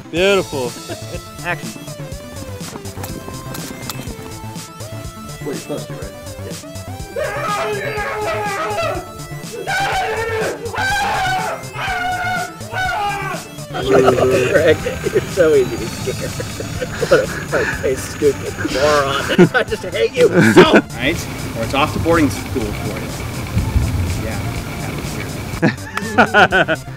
Beautiful. Action. Where you're supposed to, right? Greg, you're so easy to scare. What a face stupid moron. I just hate you. Right? Or it's off to boarding school for you. Yeah, have it here.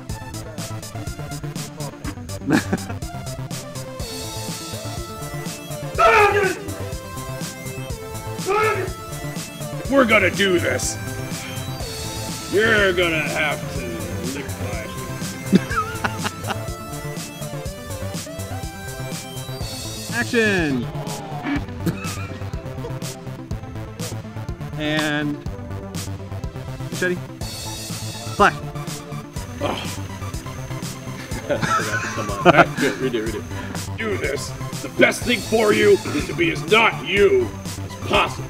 If we're gonna do this, you're gonna have to lick my Action. And machete. Flash. Come on. Alright, good. Redo. do this. The best thing for you is to be as not you as possible.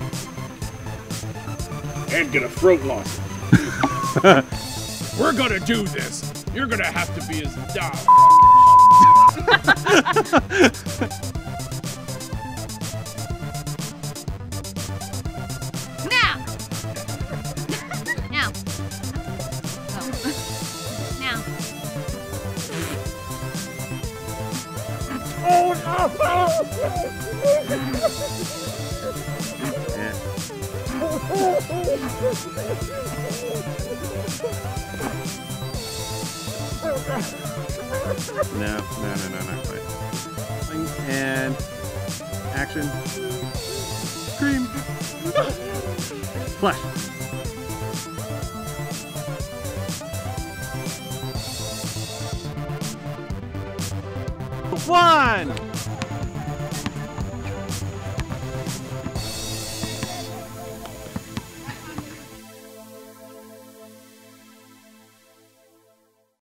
And get a throat loss. We're gonna do this. You're gonna have to be as not. Now! Now. Oh. Now. Oh No, not quite. And action. Scream. Flash. One.